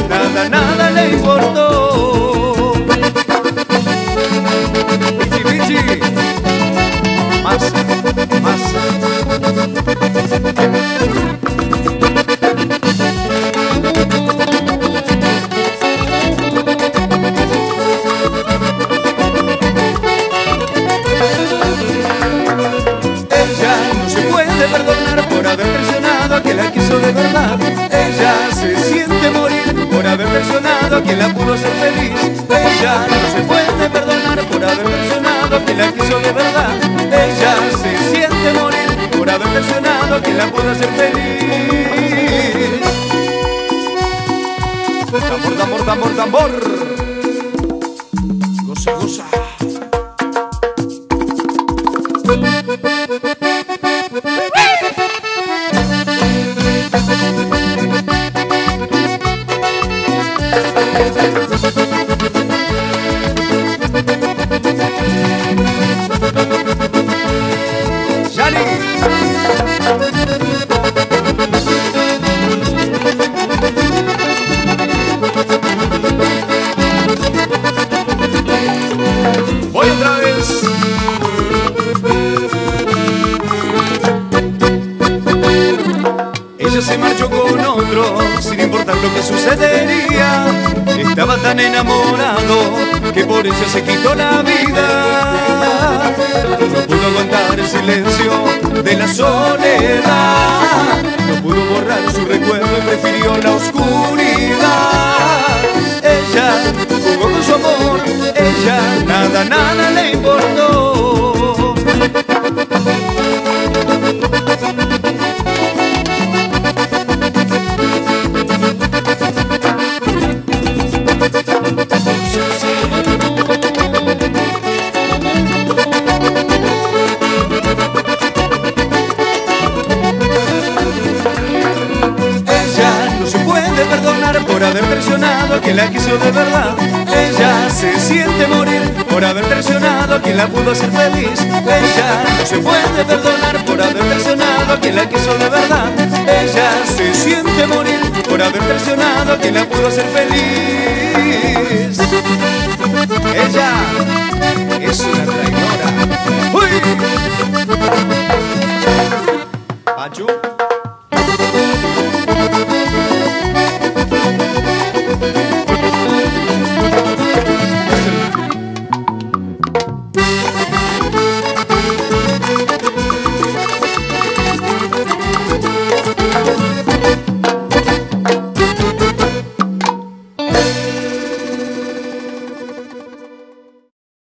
nada, nada le importó. Pichi, pichi, más, más. Perdonar por haber traicionado a quien la quiso de verdad. Ella se siente morir por haber traicionado a quien la pudo hacer feliz. Ella no se puede perdonar por haber traicionado a quien la quiso de verdad. Ella se siente morir por haber traicionado a quien la pudo hacer feliz. Tambor, tambor, tambor, tambor. Goza, goza. Voy otra vez. Ella se marchó con otro sin importar lo que sucedería. Estaba tan enamorado que por eso se quitó la vida. No pudo aguantar el silencio de la soledad. No pudo borrar su recuerdo y prefirió la oscuridad. Ella jugó con su amor, ella nada, nada le importó. Perdonar por haber traicionado a quien la quiso de verdad. Ella se siente morir por haber traicionado a quien la pudo hacer feliz. Ella no se puede perdonar por haber traicionado a quien la quiso de verdad. Ella se siente morir por haber traicionado a quien la pudo hacer feliz. Ella es una traidora. ¡Uy!